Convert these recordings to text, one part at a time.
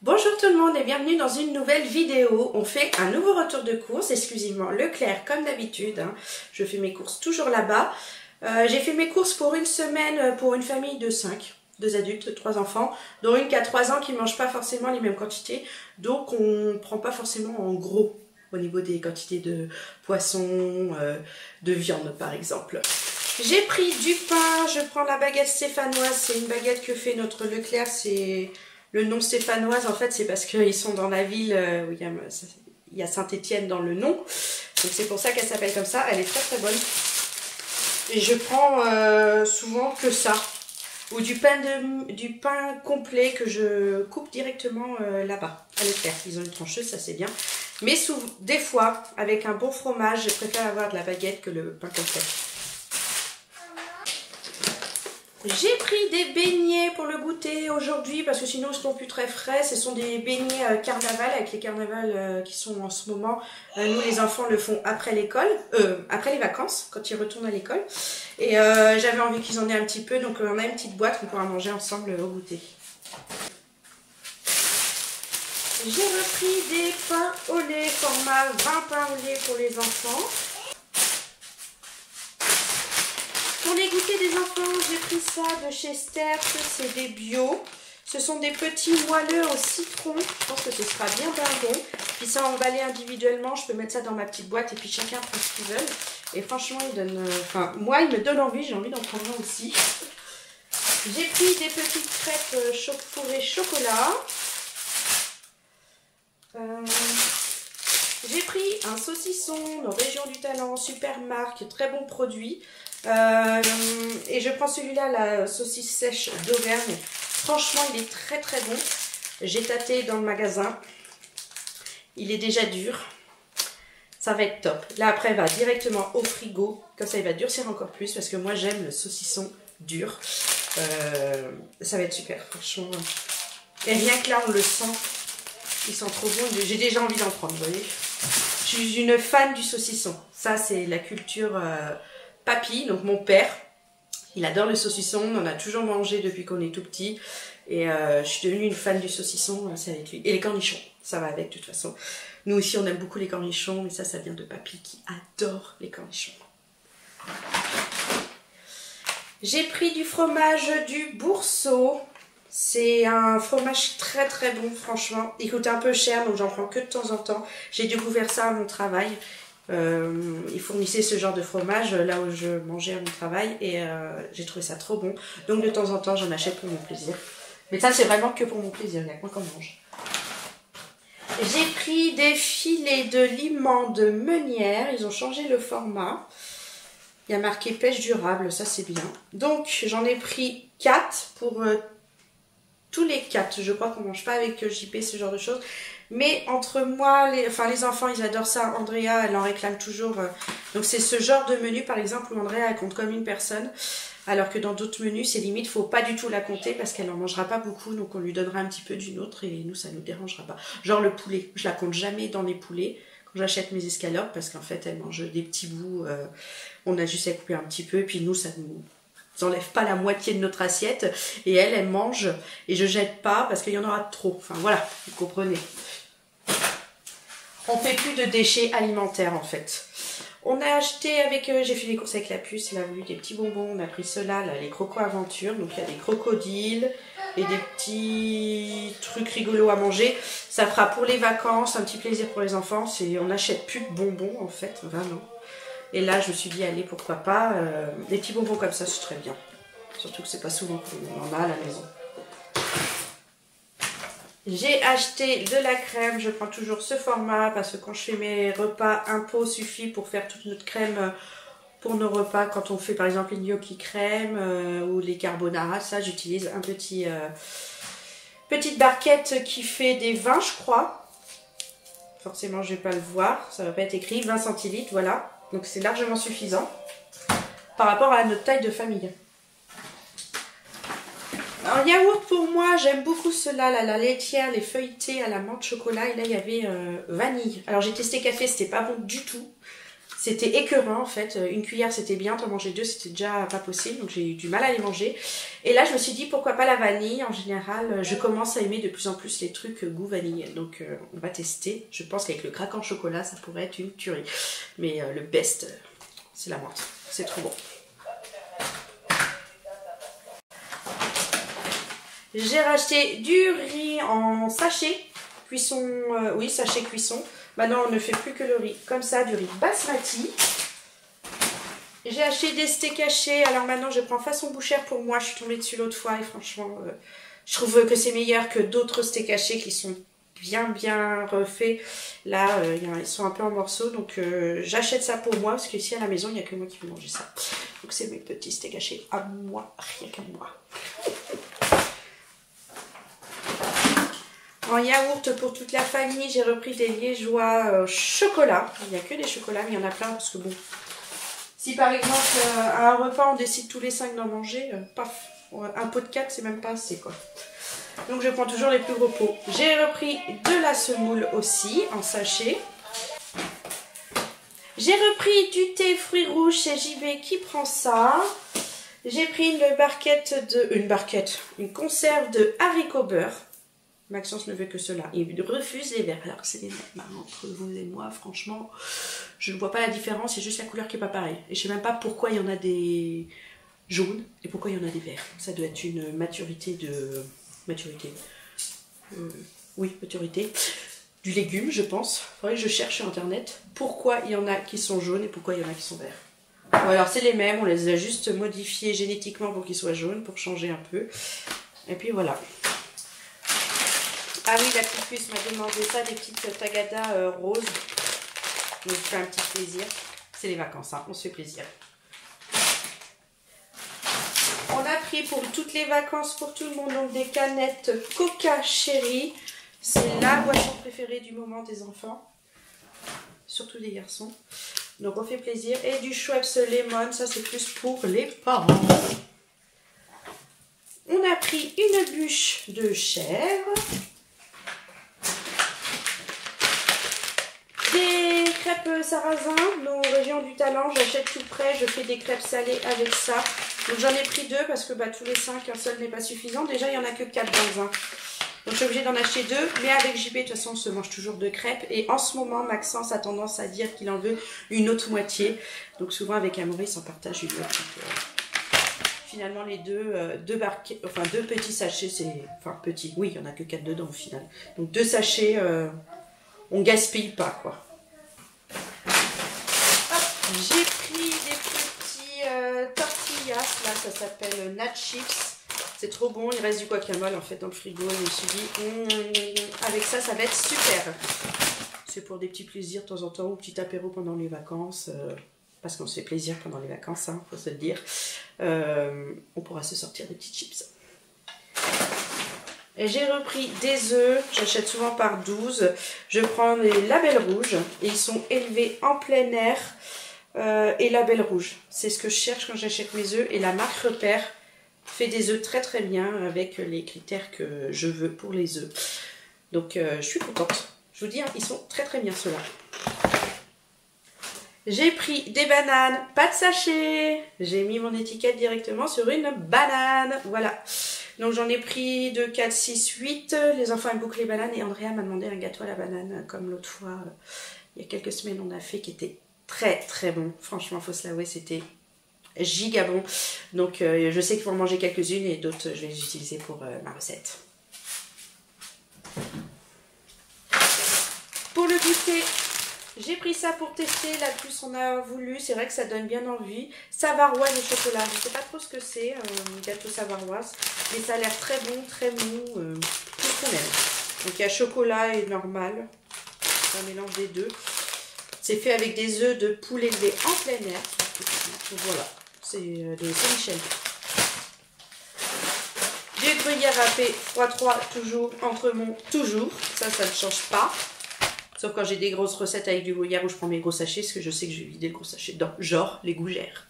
Bonjour tout le monde et bienvenue dans une nouvelle vidéo. On fait un nouveau retour de courses, exclusivement Leclerc comme d'habitude. Je fais mes courses toujours là-bas. J'ai fait mes courses pour une semaine pour une famille de 5, 2 adultes, 3 enfants, dont une qui a 3 ans qui ne mange pas forcément les mêmes quantités. Donc on ne prend pas forcément en gros au niveau des quantités de poisson, de viande par exemple. J'ai pris du pain, je prends la baguette stéphanoise, c'est une baguette que fait notre Leclerc, c'est... Le nom stéphanoise, en fait, c'est parce qu'ils sont dans la ville où il y a Saint-Étienne dans le nom. Donc c'est pour ça qu'elle s'appelle comme ça. Elle est très très bonne. Et je prends souvent que ça. Ou du pain complet que je coupe directement là-bas, à Leclerc. Ils ont une trancheuse, ça c'est bien. Mais des fois, avec un bon fromage, je préfère avoir de la baguette que le pain complet. J'ai pris des beignets pour le goûter aujourd'hui parce que sinon ils ne sont plus très frais. Ce sont des beignets carnaval avec les carnavals qui sont en ce moment. Nous les enfants le font après l'école, après les vacances quand ils retournent à l'école. Et j'avais envie qu'ils en aient un petit peu donc on a une petite boîte qu'on pourra manger ensemble au goûter. J'ai repris des pains au lait, format 20 pains au lait pour les enfants. Pour les goûters des enfants, j'ai pris ça de chez Sterk, c'est des bio. Ce sont des petits moelleux au citron, je pense que ce sera bien bon. Puis ça emballé individuellement, je peux mettre ça dans ma petite boîte et puis chacun prend ce qu'il veut. Et franchement, il donne, moi il me donne envie, j'ai envie d'en prendre un aussi. J'ai pris des petites crêpes fourrées chocolat. J'ai pris un saucisson de Région du Talent, super marque, très bon produit. Et je prends celui-là, la saucisse sèche d'Auvergne. Franchement, il est très très bon. J'ai tâté dans le magasin. Il est déjà dur. Ça va être top. Là, après, il va directement au frigo. Comme ça, il va durcir encore plus parce que moi, j'aime le saucisson dur. Ça va être super, franchement. Et rien que là, on le sent. Ils sont trop bons. J'ai déjà envie d'en prendre, vous voyez. Je suis une fan du saucisson. Ça, c'est la culture... Papy, donc mon père, il adore le saucisson, on en a toujours mangé depuis qu'on est tout petit et je suis devenue une fan du saucisson, c'est avec lui. Et les cornichons, ça va avec de toute façon. Nous aussi on aime beaucoup les cornichons, mais ça vient de Papy qui adore les cornichons. J'ai pris du fromage du Boursault, c'est un fromage très très bon franchement. Il coûte un peu cher donc j'en prends que de temps en temps. J'ai découvert ça à mon travail. Ils fournissaient ce genre de fromage là où je mangeais à mon travail et j'ai trouvé ça trop bon. Donc de temps en temps j'en achète pour mon plaisir. Mais ça c'est vraiment que pour mon plaisir, il n'y a que moi qu'on mange. J'ai pris des filets de limon de meunière, ils ont changé le format. Il y a marqué pêche durable, ça c'est bien. Donc j'en ai pris 4 pour tous les 4. Je crois qu'on ne mange pas avec JP ce genre de choses. Mais entre moi, les enfants, ils adorent ça. Andrea, elle en réclame toujours. Donc c'est ce genre de menu, par exemple, où Andrea, elle compte comme une personne. Alors que dans d'autres menus, c'est limite, il ne faut pas du tout la compter parce qu'elle n'en mangera pas beaucoup. Donc on lui donnera un petit peu d'une autre et nous, ça ne nous dérangera pas. Genre le poulet, je la compte jamais dans les poulets quand j'achète mes escalopes parce qu'en fait, elle mange des petits bouts. On a juste à couper un petit peu et puis nous, ça nous... n'enlève pas la moitié de notre assiette et elle mange et je jette pas parce qu'il y en aura trop. Enfin voilà, vous comprenez. On fait plus de déchets alimentaires en fait. On a acheté avec, j'ai fait les courses avec la puce, elle a voulu des petits bonbons, on a pris ceux-là, là, les Croco Aventure, donc il y a des crocodiles et des petits trucs rigolos à manger. Ça fera pour les vacances, un petit plaisir pour les enfants, on n'achète plus de bonbons en fait, vraiment. Et là je me suis dit allez pourquoi pas, des petits bonbons comme ça c'est très bien. Surtout que c'est pas souvent qu'on en a à la maison. J'ai acheté de la crème, je prends toujours ce format parce que quand je fais mes repas, un pot suffit pour faire toute notre crème pour nos repas. Quand on fait par exemple les gnocchi crème ou les carbonara, ça j'utilise un petite barquette qui fait des 20 je crois. Forcément je vais pas le voir, ça va pas être écrit, 20 centilitres, voilà. Donc c'est largement suffisant par rapport à notre taille de famille. Alors yaourt pour moi, j'aime beaucoup cela, la laitière, les feuilletés à la menthe chocolat. Et là il y avait vanille. Alors j'ai testé café, c'était pas bon du tout. C'était écœurant en fait. Une cuillère c'était bien, t'en manger deux c'était déjà pas possible. Donc j'ai eu du mal à les manger. Et là je me suis dit pourquoi pas la vanille. En général je commence à aimer de plus en plus les trucs goût vanille. Donc on va tester. Je pense qu'avec le craquant chocolat ça pourrait être une tuerie. Mais le best c'est la menthe. C'est trop bon. J'ai racheté du riz en sachet. Cuisson, oui sachet cuisson. Maintenant, on ne fait plus que le riz comme ça, du riz basmati. J'ai acheté des steaks hachés. Alors maintenant, je prends façon bouchère pour moi. Je suis tombée dessus l'autre fois et franchement, je trouve que c'est meilleur que d'autres steaks hachés qui sont bien refaits. Là, ils sont un peu en morceaux. Donc, j'achète ça pour moi parce qu'ici à la maison, il n'y a que moi qui peux manger ça. Donc, c'est mes petits steaks hachés à moi, rien qu'à moi. En yaourt pour toute la famille, j'ai repris des liégeois chocolat. Il n'y a que des chocolats, mais il y en a plein parce que bon, si par exemple à un repas on décide tous les 5 d'en manger, paf, un pot de 4 c'est même pas assez quoi. Donc je prends toujours les plus gros pots. J'ai repris de la semoule aussi en sachet. J'ai repris du thé fruits rouges chez JB qui prend ça. J'ai pris une conserve de haricots beurre. Maxence ne veut que cela. Il refuse les verts. Alors que c'est les mêmes. Entre vous et moi, franchement, je ne vois pas la différence. C'est juste la couleur qui n'est pas pareille. Et je ne sais même pas pourquoi il y en a des jaunes et pourquoi il y en a des verts. Ça doit être une maturité de... Maturité. Oui, maturité. Du légume, je pense. Il faudrait que je cherche sur internet pourquoi il y en a qui sont jaunes et pourquoi il y en a qui sont verts. Bon, alors c'est les mêmes. On les a juste modifiés génétiquement pour qu'ils soient jaunes, pour changer un peu. Et puis voilà. Ah oui, la petite puce m'a demandé ça, des petites tagadas roses. Donc je fais un petit plaisir. C'est les vacances, hein, on se fait plaisir. On a pris pour toutes les vacances, pour tout le monde, donc des canettes Coca Cherry. C'est la boisson préférée du moment des enfants. Surtout des garçons. Donc on fait plaisir. Et du Schweppes Lemon, ça c'est plus pour les parents. On a pris une bûche de chèvre. Des crêpes sarrasin, nos régions du talent, j'achète tout prêt, je fais des crêpes salées avec ça. Donc j'en ai pris 2 parce que tous les 5, un seul n'est pas suffisant. Déjà il n'y en a que 4 dans un. Donc je suis obligée d'en acheter 2, mais avec JB de toute façon on se mange toujours 2 crêpes. Et en ce moment Maxence a tendance à dire qu'il en veut une autre moitié. Donc souvent avec Amaury on partage une autre. Finalement les deux petits sachets, c'est... Enfin petits, oui il n'y en a que 4 dedans au final. Donc 2 sachets... on gaspille pas quoi. J'ai pris des petits tortillas, là ça s'appelle Nat Chips. C'est trop bon, il reste du guacamole en fait dans le frigo. Je me suis dit, avec ça, ça va être super. C'est pour des petits plaisirs de temps en temps, ou petit apéro pendant les vacances. Parce qu'on se fait plaisir pendant les vacances, hein, faut se le dire. On pourra se sortir des petits chips. J'ai repris des œufs, j'achète souvent par 12. Je prends les labels rouges et ils sont élevés en plein air et label rouge. C'est ce que je cherche quand j'achète mes œufs et la marque Repère fait des œufs très bien avec les critères que je veux pour les œufs. Donc je suis contente. Je vous dis, hein, ils sont très bien ceux-là. J'ai pris des bananes, pas de sachet. J'ai mis mon étiquette directement sur une banane. Voilà. Donc j'en ai pris 2, 4, 6, 8. Les enfants aiment beaucoup les bananes et Andrea m'a demandé un gâteau à la banane comme l'autre fois. Il y a quelques semaines on a fait qui était très bon. Franchement, faut se l'avouer, c'était giga bon. Donc je sais qu'il faut en manger quelques-unes et d'autres je vais les utiliser pour ma recette. Pour le goûter, j'ai pris ça pour tester, là plus on a voulu, c'est vrai que ça donne bien envie. Savaroise au chocolat, je ne sais pas trop ce que c'est, gâteau savaroise, mais ça a l'air très bon, très mou, tout ce qu'on aime. Donc il y a chocolat et normal, c'est un mélange des deux. C'est fait avec des œufs de poule élevés en plein air. Donc voilà, c'est des Saint-Michel. Du gruyère râpé, froid toujours, entremont toujours, ça ne change pas. Sauf quand j'ai des grosses recettes avec du gruyère où je prends mes gros sachets, parce que je sais que je vais vider le gros sachet dedans, genre les gougères.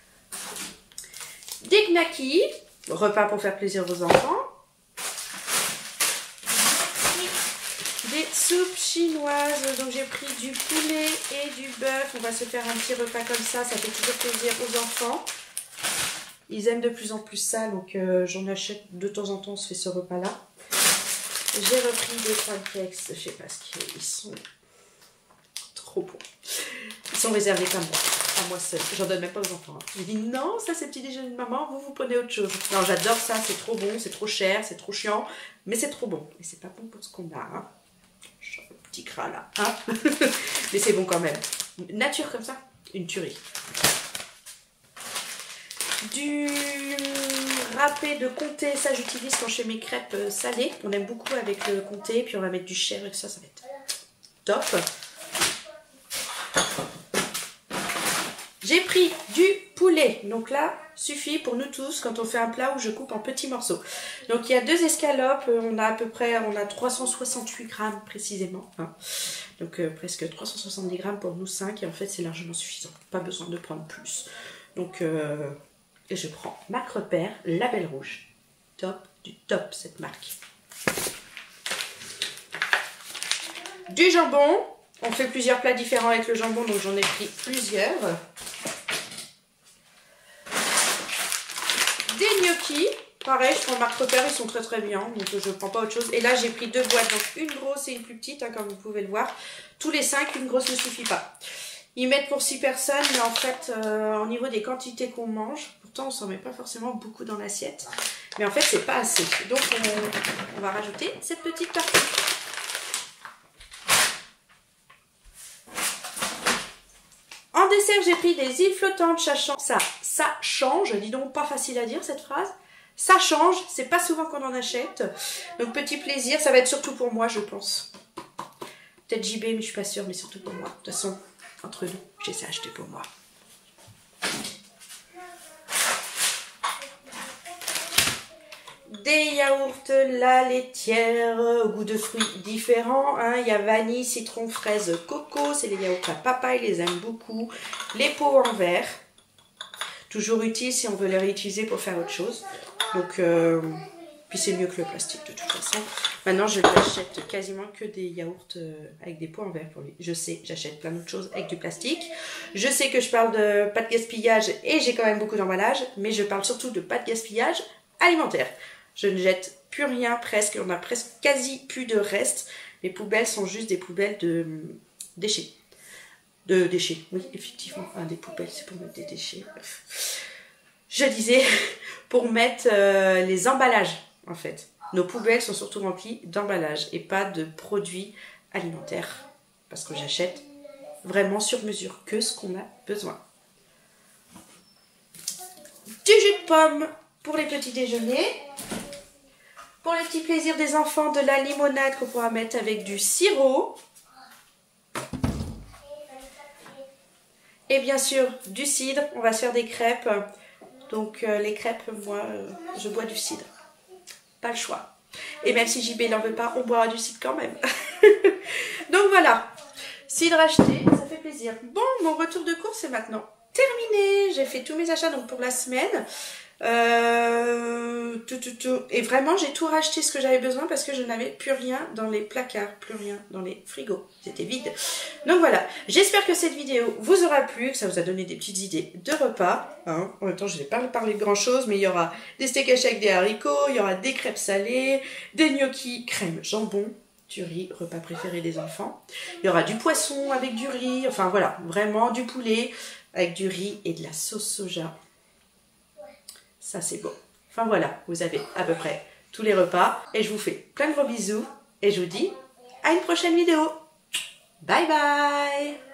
Des knackis, repas pour faire plaisir aux enfants. Des soupe chinoise. Donc j'ai pris du poulet et du bœuf. On va se faire un petit repas comme ça fait toujours plaisir aux enfants. Ils aiment de plus en plus ça, donc j'en achète de temps en temps, on se fait ce repas-là. J'ai repris des pancakes, je sais pas ce qu'ils sont trop bons. Ils sont réservés à moi seule. J'en donne même pas aux enfants. Je dis non, ça c'est petit déjeuner de maman, vous prenez autre chose. Non, j'adore ça, c'est trop bon, c'est trop cher, c'est trop chiant, mais c'est trop bon. Et c'est pas bon pour ce qu'on a. Hein. Petit gras là. Hein. Mais c'est bon quand même. Nature comme ça, une tuerie. Du râpé de comté, ça j'utilise quand je fais mes crêpes salées. On aime beaucoup avec le comté, puis on va mettre du chèvre et ça va être top. J'ai pris du poulet, donc là suffit pour nous tous quand on fait un plat où je coupe en petits morceaux. Donc il y a 2 escalopes, on a 368 grammes précisément, hein. Donc presque 370 grammes pour nous 5 et en fait c'est largement suffisant, pas besoin de prendre plus. Donc et je prends marque repère, Label Rouge. Top du top cette marque. Du jambon. On fait plusieurs plats différents avec le jambon, donc j'en ai pris plusieurs. Des gnocchis. Pareil, je prends marque repère, ils sont très très bien, donc je ne prends pas autre chose. Et là, j'ai pris 2 boîtes, donc une grosse et une plus petite, hein, comme vous pouvez le voir. Tous les 5, une grosse ne suffit pas. Ils mettent pour 6 personnes, mais en fait, au niveau des quantités qu'on mange, pourtant on s'en met pas forcément beaucoup dans l'assiette, mais en fait c'est pas assez. Donc on va rajouter cette petite partie. En dessert, j'ai pris des îles flottantes, ça change, dis donc pas facile à dire cette phrase. Ça change, c'est pas souvent qu'on en achète. Donc petit plaisir, ça va être surtout pour moi je pense. Peut-être JB, mais je suis pas sûre, mais surtout pour moi. De toute façon, entre nous, j'ai ça acheté pour moi. Des yaourts La Laitière au goût de fruits différents. Hein. Il y a vanille, citron, fraise, coco. C'est les yaourts à papa, ils les aiment beaucoup. Les pots en verre. Toujours utile si on veut les réutiliser pour faire autre chose. Donc, puis c'est mieux que le plastique de toute façon. Maintenant, je n'achète quasiment que des yaourts avec des pots en verre pour lui. Je sais, j'achète plein d'autres choses avec du plastique. Je sais que je parle de pas de gaspillage et j'ai quand même beaucoup d'emballage. Mais je parle surtout de pas de gaspillage alimentaire. Je ne jette plus rien presque. On a presque quasi plus de restes. Les poubelles sont juste des poubelles de déchets. De déchets, oui, effectivement. Hein, des poubelles, c'est pour mettre des déchets. Je disais, pour mettre les emballages, en fait. Nos poubelles sont surtout remplies d'emballages et pas de produits alimentaires. Parce que j'achète vraiment sur mesure que ce qu'on a besoin. Du jus de pomme pour les petits déjeuners. Pour les petits plaisirs des enfants, de la limonade qu'on pourra mettre avec du sirop. Et bien sûr, du cidre. On va se faire des crêpes. Donc les crêpes, moi, je bois du cidre. Pas le choix. Et même si JB n'en veut pas, on boira du cidre quand même. Donc voilà. Cidre acheté, ça fait plaisir. Bon, mon retour de course est maintenant terminé. J'ai fait tous mes achats donc pour la semaine. Et vraiment, j'ai tout racheté ce que j'avais besoin parce que je n'avais plus rien dans les placards, plus rien dans les frigos. C'était vide. Donc voilà, j'espère que cette vidéo vous aura plu, que ça vous a donné des petites idées de repas. Hein. En même temps, je n'ai pas parlé de grand chose, mais il y aura des steaks hachés avec des haricots, il y aura des crêpes salées, des gnocchis crème jambon, du riz, repas préféré des enfants. Il y aura du poisson avec du riz, enfin voilà, vraiment du poulet avec du riz et de la sauce soja. Ça c'est beau. Enfin voilà, vous avez à peu près tous les repas. Et je vous fais plein de gros bisous. Et je vous dis à une prochaine vidéo. Bye bye.